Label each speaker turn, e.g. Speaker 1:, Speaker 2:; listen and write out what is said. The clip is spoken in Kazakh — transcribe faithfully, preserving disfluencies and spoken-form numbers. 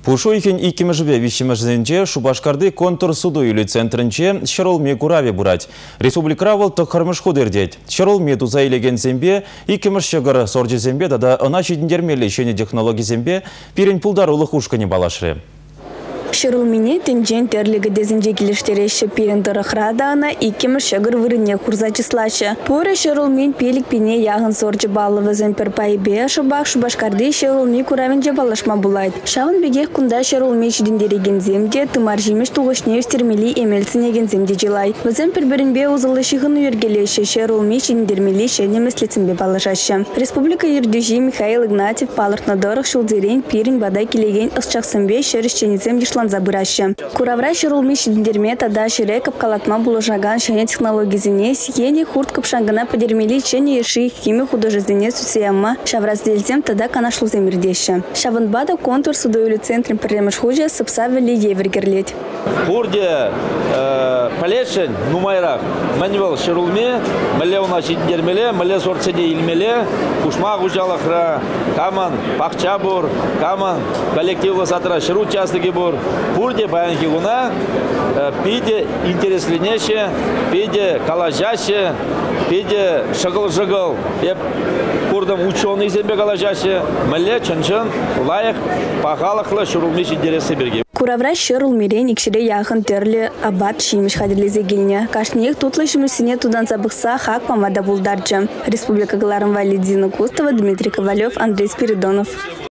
Speaker 1: Пушу икен икимежбе вишимежденче Шубашкарды контур суду юли центринче Шаролме кураве бурать. Республикравал тохармыш худердеть. Шаролме туза илеген зембе, икимеш шагар сорджи зембе, дада аначи дендермели шене технологии зембе, пирень пулдар улых ушка не балашре.
Speaker 2: Шырылмине тенжен терлігі дезінде келіштереші перендірі қырадағына икемір шағыр вырыне құрзачыслашы. Поры шырылмин пелік пене яғын сорчы балывы зэмпір пайбе шыбақ Шубашкарды шырылми күравенже балашма булайд. Шағын бегех күнда шырылми шидендереген земде тымар жемеш туғышне үстермели емелсінеген земде жылай. Зэмпір бірінбе ұзылы шығын үйергелеші шырылми шидендермели шене меслецінбе балашашы. Республика Юрдюжи Михаил Игнатьев палыртнадырық шулдерен перін бадай келеген ысчақсынбе шерішченецем забыраще. Куравра шырылми шидендерме тада ширекіп калатма булыжаган шене технологизине сиене хурт кыпшангына подермели чене еши хими художественне сусияма шавразделзем тада канашлу земирдеші. Шавынбада контур судоюлі центрин пірреміш хуже сыпсавели евергерлет.
Speaker 3: Хурде палешен нумайрах маневал шырылме, мэле уна шидендермеле, мэле сорцеде илмеле, кушма гужалахра, каман пахчабур, каман коллективлы сатра шыру частыги бур. Пурде баянки луна, пиде интересленеше, пиде калажаще, пиде шагыл-жагыл, еп курдам ученый зембе калажаще, мэле чын-чын лайық пахалықлы шырылмеш интересы берге.
Speaker 2: Куравра шырылмирен икшіре яғын терлі абат шимеш хадерлезе келіне. Кашнеек тутлы шымысыне тудан забықса хак памада булдарчы. Республика Галарым Валидина Кустова, Дмитрий Ковалев, Андрей Спиридонов.